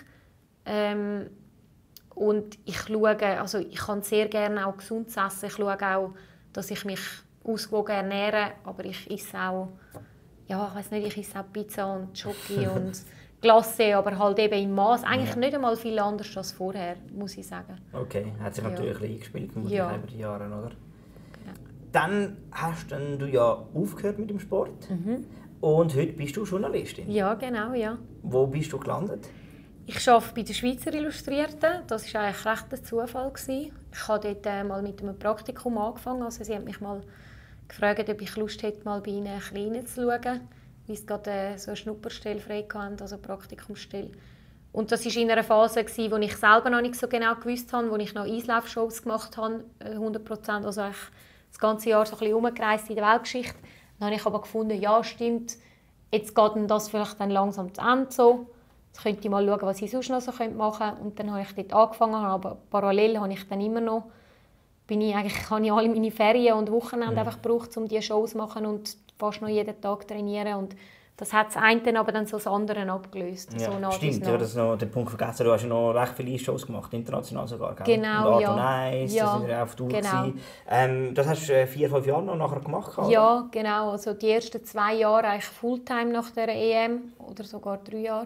Und ich schaue, also ich kann sehr gerne auch gesund essen. Ich schaue auch, dass ich mich ausgewogen ernähre. Aber ich esse auch, ja, ich weiss nicht, ich esse auch Pizza und Schoki und Glace, aber halt eben im Maß. Eigentlich nicht einmal viel anders als vorher, muss ich sagen. Okay, hat sich natürlich ein bisschen eingespielt über die Jahre, oder? Genau. Dann hast du ja aufgehört mit dem Sport und heute bist du Journalistin. Ja, genau, ja. Wo bist du gelandet? Ich arbeite bei der Schweizer Illustrierten. Das war eigentlich recht ein Zufall. Ich habe dort mal mit einem Praktikum angefangen. Also sie haben mich mal gefragt, ob ich Lust hätte, mal bei ihnen ein bisschen reinzuschauen, weil sie gerade so eine Schnupperstelle frei hatten, also eine Praktikumsstelle. Und das war in einer Phase, wo ich selber noch nicht so genau gewusst habe, wo ich noch Eislaufshows gemacht habe, 100%, also das ganze Jahr so ein bisschen rumgereist in der Weltgeschichte. Dann habe ich aber gefunden, ja stimmt, jetzt geht das vielleicht dann langsam zu Ende so. Jetzt könnte ich mal schauen, was ich sonst noch so machen könnte. Und dann habe ich dort angefangen, aber parallel habe ich dann immer noch, habe ich alle meine Ferien und Wochenende einfach gebraucht, um diese Shows zu machen und fast noch jeden Tag trainieren. Und das hat das eine aber dann so das andere abgelöst. Ja, so stimmt, du hast noch den Punkt vergessen, du hast ja noch recht viele Shows gemacht, international sogar. Gell? Genau, und Art und Ice, da sind wir auf Tour. Genau. Das hast du 4-5 Jahre noch nachher gemacht? Oder? Ja, genau. Also die ersten 2 Jahre eigentlich Fulltime nach der EM oder sogar 3 Jahre.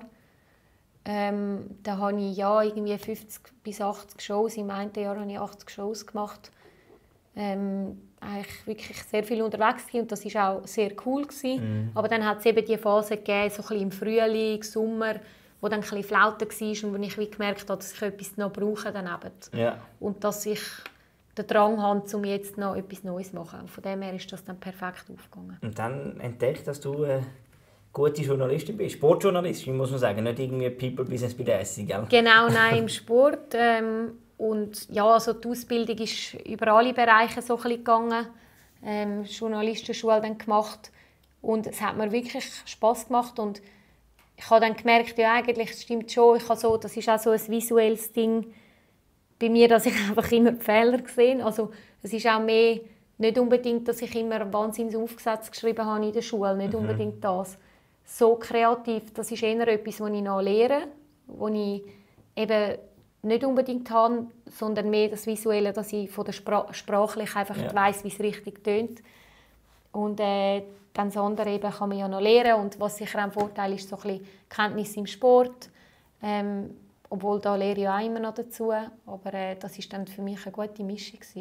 Da habe ich irgendwie 50 bis 80 Shows. Im einen Jahr habe ich 80 Shows gemacht. Eigentlich wirklich sehr viel unterwegs und das war auch sehr cool. Aber dann hat es eben die Phase gegeben, so ein bisschen im Frühling, Sommer, wo dann ein bisschen Flaute war und wo ich gemerkt habe, dass ich etwas noch brauche daneben. Ja. Und dass ich den Drang habe, um jetzt noch etwas Neues zu machen. Und von dem her ist das dann perfekt aufgegangen. Und dann entdeckt, dass du gute Journalistin bist, Sportjournalistin, muss man sagen, nicht irgendwie People-Business bei der Essig, gell? Genau, nein, im Sport. Und ja, also die Ausbildung ist über alle Bereiche so ein bisschen gegangen. Journalistenschule dann gemacht. Und es hat mir wirklich Spass gemacht. Und ich habe dann gemerkt, ja, eigentlich stimmt schon, das ist auch so ein visuelles Ding bei mir, dass ich einfach immer die Fehler sehe. Also es ist auch mehr, nicht unbedingt, dass ich immer wahnsinnig Aufsätze geschrieben habe in der Schule, nicht unbedingt das. So kreativ, das ist eher etwas, was ich noch lehre, was ich eben nicht unbedingt habe, sondern mehr das Visuelle, dass ich von der sprachlich einfach weiss, wie es richtig tönt. Und dann das andere eben kann man ja noch lernen. Und was sicher ein Vorteil ist, so ein bisschen Kenntnis im Sport. Obwohl, da lehre ich auch immer noch dazu. Aber das war dann für mich eine gute Mischung. Ja.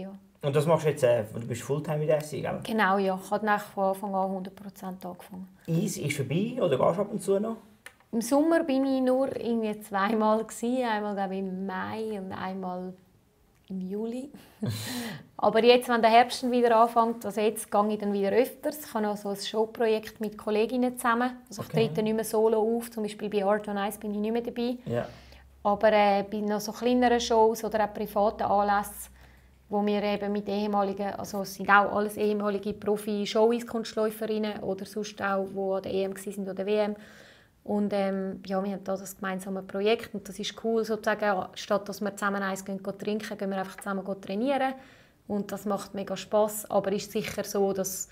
Und das machst du jetzt, du bist Fulltime in der SC, gell? Genau, ja. Ich habe von Anfang an 100% angefangen. Eis ist vorbei oder gehst du ab und zu noch? Im Sommer bin ich nur irgendwie zweimal gewesen. Einmal glaube ich, im Mai und einmal im Juli. Aber jetzt, wenn der Herbst wieder anfängt, also jetzt gehe ich dann wieder öfters. Ich habe noch so ein Showprojekt mit Kolleginnen zusammen. Also ich trete nicht mehr solo auf, zum Beispiel bei Art on Ice bin ich nicht mehr dabei. Ja. Aber bei noch so kleineren Shows oder auch privaten Anlässen, wo wir eben mit ehemaligen, also es sind auch alles ehemalige Profi-Show-Eiskunstläuferinnen oder sonst auch, die an der EM waren oder WM. Und ja, wir haben da das gemeinsame Projekt und das ist cool, sozusagen, statt dass wir zusammen eins trinken, gehen wir einfach zusammen trainieren und das macht mega Spass. Aber es ist sicher so, dass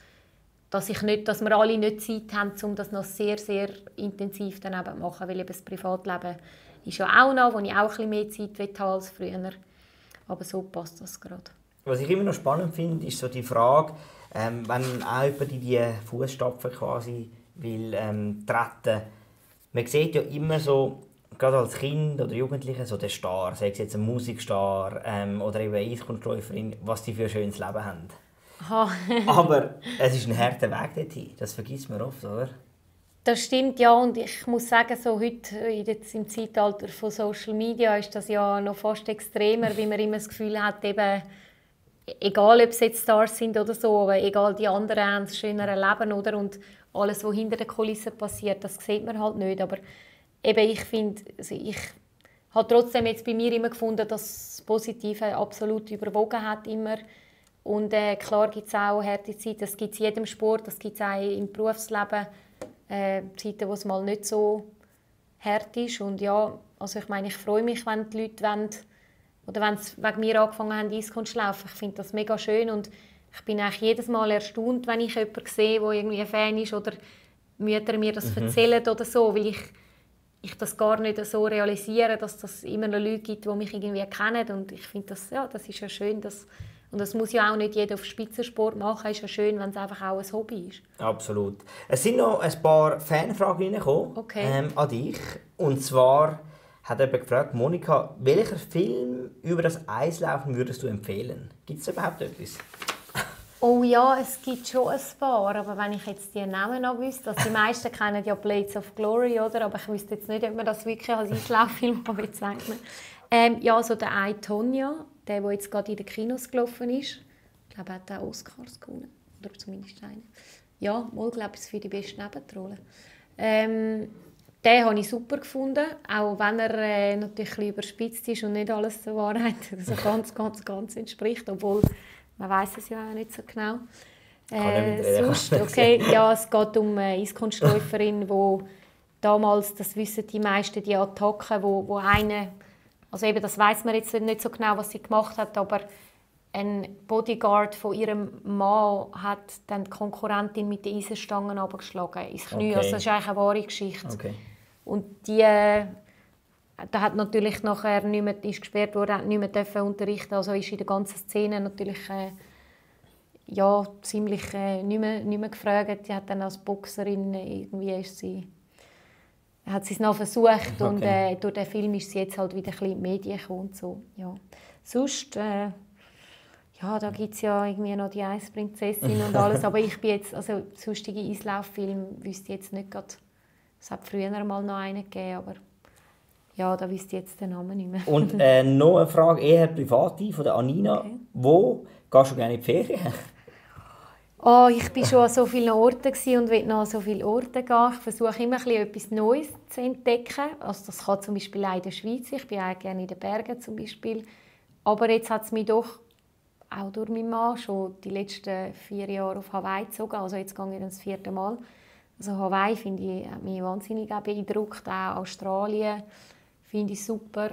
wir alle nicht Zeit haben, um das noch sehr, sehr intensiv dann eben zu machen, weil eben das Privatleben ist ja auch noch, wo ich auch ein bisschen mehr Zeit haben als früher. Aber so passt das gerade. Was ich immer noch spannend finde, ist so die Frage, wenn auch jemand in die Fußstapfen quasi will treten. Man sieht ja immer so, gerade als Kind oder Jugendliche, so den Star, sei es jetzt ein Musikstar oder eben eine Eiskunstläuferin, was die für ein schönes Leben haben. Aber es ist ein harter Weg dorthin, das vergisst man oft, oder? Das stimmt, ja, und ich muss sagen, so heute im Zeitalter von Social Media ist das ja noch fast extremer, weil man immer das Gefühl hat, eben, egal ob es jetzt Stars sind oder so, aber egal, die anderen haben ein schöneres Leben, oder? Und alles, was hinter den Kulissen passiert, das sieht man halt nicht. Aber eben, ich finde, also ich habe trotzdem jetzt bei mir immer gefunden, dass das Positive absolut überwogen hat immer. Und klar gibt es auch harte Zeiten, das gibt es in jedem Sport, das gibt es auch im Berufsleben. Zeiten, wo es mal nicht so hart ist. Und ja, also ich meine, ich freue mich, wenn die Leute wollen, oder wenn sie wegen mir angefangen haben, Eiskunst zu laufen. Ich finde das mega schön und ich bin eigentlich jedes Mal erstaunt, wenn ich jemanden sehe, der irgendwie ein Fan ist oder Mütter mir das erzählen oder so, weil ich das gar nicht so realisiere, dass das immer noch Leute gibt, die mich irgendwie kennen. Und ich finde, das ist ja schön, und das muss ja auch nicht jeder auf Spitzensport machen. Es ist ja schön, wenn es einfach auch ein Hobby ist. Absolut. Es sind noch ein paar Fanfragen reingekommen an dich. Und zwar hat jemand gefragt, Monika, welcher Film über das Eislaufen würdest du empfehlen? Gibt es überhaupt etwas? Oh ja, es gibt schon ein paar, aber wenn ich jetzt die Namen noch wüsste, also die meisten kennen ja Blades of Glory, oder? Aber ich wüsste jetzt nicht, ob man das wirklich als Eislauffilm bezeichnen kann. Ja, so der I, Tonya, der jetzt gerade in den Kinos gelaufen ist. Ich glaube, er hat auch Oscars gewonnen, oder zumindest einen. Ja, mal glaube ich, für die beste Nebenrolle. Den habe ich super gefunden, auch wenn er natürlich ein bisschen überspitzt ist und nicht alles der Wahrheit also ganz entspricht, obwohl man weiß es ja auch nicht so genau. Sonst, okay, ja, es geht um eine Eiskunstläuferin, die damals, das wissen die meisten, die Attacken, wo eine, also eben, das weiß man jetzt nicht so genau, was sie gemacht hat, aber ein Bodyguard von ihrem Mann hat dann die Konkurrentin mit den Eisenstangen abgeschlagen ins Knie. Okay. Also das ist eigentlich eine wahre Geschichte. Okay. Und die, da hat natürlich nachher nicht mehr, ist gesperrt worden, hat nicht mehr unterrichten, also ist in der ganzen Szene natürlich ja, ziemlich nicht mehr gefragt. Die hat dann als Boxerin irgendwie hat sie es noch versucht und durch den Film ist sie jetzt halt wieder ein bisschen in die Medien gekommen und so. Ja. Sonst, ja, da gibt es ja irgendwie noch die Eisprinzessin und alles, aber ich bin jetzt, also sonstige Eislauffilme wüsste ich jetzt nicht gerade. Es hat früher mal noch einen gegeben, aber ja, da wüsste ich jetzt den Namen nicht mehr. Und noch eine Frage, eher privat von der Anina. Okay. Wo gehst du gerne in die Ferien? Oh, ich war schon an so vielen Orten und will noch an so viele Orte gehen. Ich versuche immer etwas Neues zu entdecken. Also das kann zum Beispiel auch in der Schweiz. Ich bin auch gerne in den Bergen zum Beispiel. Aber jetzt hat es mich doch auch durch meinen Mann schon die letzten 4 Jahre auf Hawaii gezogen. Also jetzt gehe ich dann das 4. Mal. Also Hawaii hat mich wahnsinnig beeindruckt. Auch Australien finde ich super.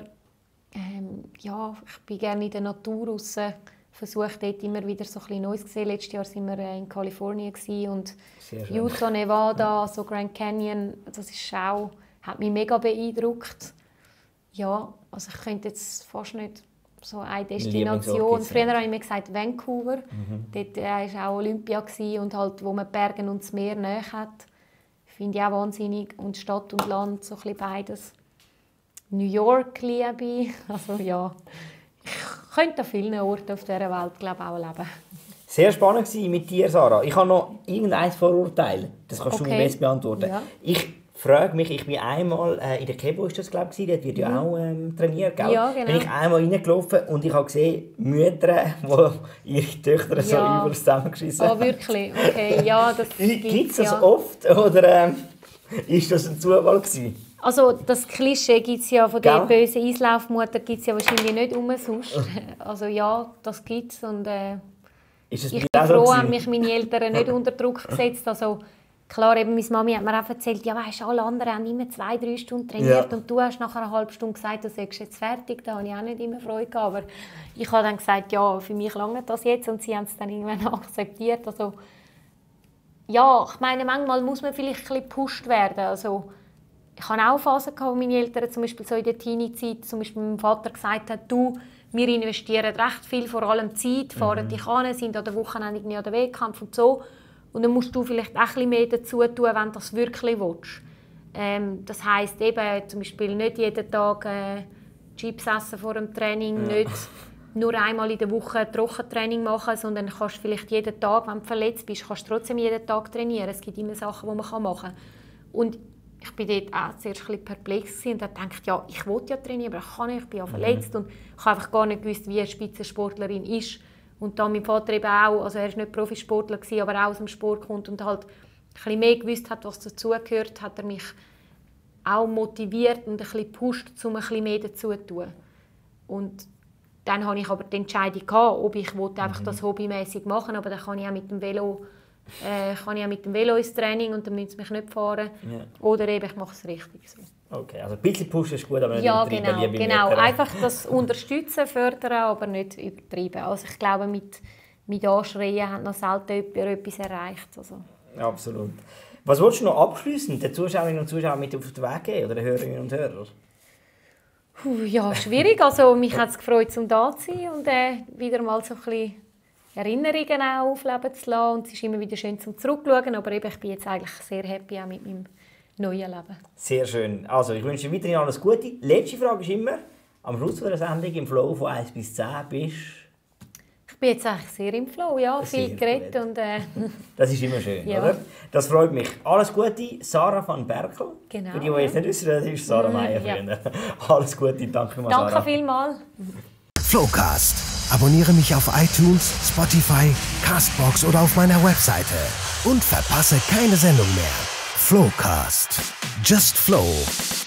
Ja, ich bin gerne in der Natur raus. Versuche dort immer wieder so etwas Neues zu sehen. Letztes Jahr waren wir in Kalifornien und Utah, Nevada, so Grand Canyon. Das ist auch, hat mich mega beeindruckt. Ja, also ich könnte jetzt fast nicht so eine Destination. Früher habe ich mir gesagt Vancouver. Dort war auch Olympia und halt, wo man Berge und das Meer nahe hat. Finde ich auch wahnsinnig. Und Stadt und Land, so ein bisschen beides. New York liebe ich. Also ja, ich könnte an vielen Orten auf dieser Welt, glaube ich, auch leben. Sehr spannend war mit dir, Sarah. Ich habe noch irgendein Vorurteil. Das kannst du mir besser beantworten. Ja. Ich frage mich, ich bin einmal in der Kebo, ist das, glaube ich, dort wird ja auch trainiert, gell? Ja, genau. Bin ich einmal reingelaufen und ich habe gesehen, Mütter, die ihre Töchter so übel zusammengeschissen haben. Oh, wirklich? Okay, ja, das gibt es das oft, oder ist das ein Zufall gewesen? Also das Klischee gibt es ja von der bösen Eislaufmutter gibt's ja wahrscheinlich nicht sonst. Also ja, das gibt es und ich bin froh, haben mich meine Eltern nicht unter Druck gesetzt. Also klar, eben meine Mami hat mir auch erzählt, ja weißt, alle anderen haben immer 2-3 Stunden trainiert und du hast nach einer halben Stunde gesagt, du sagst jetzt fertig. Da habe ich auch nicht immer Freude gehabt. Aber ich habe dann gesagt, ja, für mich lange das jetzt und sie haben es dann irgendwann akzeptiert. Also ja, ich meine, manchmal muss man vielleicht ein bisschen gepusht werden. Also, ich hatte auch Phasen, wo meine Eltern zum Beispiel so in der Teenie-Zeit zum Beispiel meinem Vater gesagt haben, du, wir investieren recht viel, vor allem Zeit, fahren dich an, sind an der Wochenende an der Wettkampf und so. Und dann musst du vielleicht auch ein bisschen mehr dazu tun, wenn du das wirklich willst. Das heisst eben zum Beispiel nicht jeden Tag Chips essen vor dem Training, nicht nur einmal in der Woche Trockentraining machen, sondern kannst vielleicht jeden Tag, wenn du verletzt bist, kannst du trotzdem jeden Tag trainieren. Es gibt immer Sachen, die man machen kann. Und ich war dort auch zuerst ein bisschen perplex und dachte, ja, ich will ja trainieren, aber ich kann nicht, ich bin ja verletzt. Und ich habe einfach gar nicht gewusst, wie eine Spitzensportlerin ist. Und da mein Vater eben auch, also er war nicht Profisportler, aber auch aus dem Sport kommt und halt ein bisschen mehr gewusst hat, was dazugehört, hat er mich auch motiviert und ein bisschen gepusht, um ein bisschen mehr dazu zu tun. Und dann hatte ich aber die Entscheidung, ob ich einfach das hobbymäßig machen wollte, aber dann kann ich auch mit dem Velo ins Training und dann müssen sie mich nicht fahren. Ja. Oder eben, ich mache es richtig so. Okay, also ein bisschen pushen ist gut, aber nicht übertreiben. Wie genau. Einfach das Unterstützen, fördern, aber nicht übertreiben. Also ich glaube, mit Anschreien hat noch selten jemand etwas erreicht. Also. Absolut. Was willst du noch abschliessend den Zuschauerinnen und Zuschauern mit auf den Weg geben, oder den Hörerinnen und Hörern? Ja, schwierig. Also, mich hat es gefreut, um da zu sein und wieder mal so ein bisschen Erinnerungen auch aufleben zu lassen. Und es ist immer wieder schön zum Zurückschauen, aber eben, ich bin jetzt eigentlich sehr happy auch mit meinem neuen Leben. Sehr schön. Also, ich wünsche dir weiterhin alles Gute. Letzte Frage ist immer, am Schluss der Sendung im Flow von 1 bis 10 bist ich bin jetzt eigentlich sehr im Flow, ja, viel geredet und das ist immer schön, ja. Oder? Das freut mich. Alles Gute, Sarah van Berkel. Genau. Für die jetzt nicht wissen, das ist Sarah Meier. Ja. Alles Gute, danke mal, Sarah. Danke vielmals. Flowcast. Abonniere mich auf iTunes, Spotify, Castbox oder auf meiner Webseite und verpasse keine Sendung mehr. Flowcast. Just Flow.